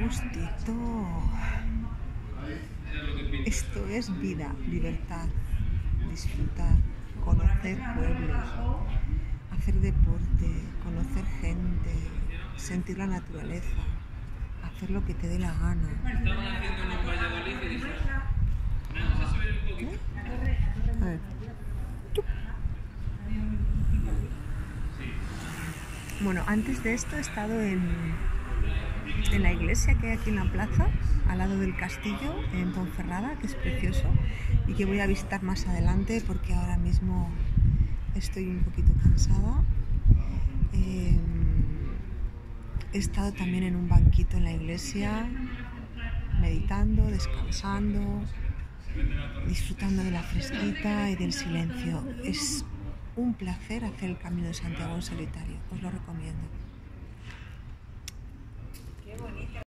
gustito. Esto es vida, libertad, disfrutar, conocer pueblos, hacer deporte, conocer gente, sentir la naturaleza, hacer lo que te dé la gana. Estaban haciendo unos Valladolid y dije, vamos a subir un poquito. A ver. Bueno, antes de esto he estado en la iglesia que hay aquí en la plaza, al lado del castillo, en Ponferrada, que es precioso y que voy a visitar más adelante porque ahora mismo estoy un poquito cansada. He estado también en un banquito en la iglesia, meditando, descansando, disfrutando de la fresquita y del silencio. Es un placer hacer el Camino de Santiago en solitario, os lo recomiendo.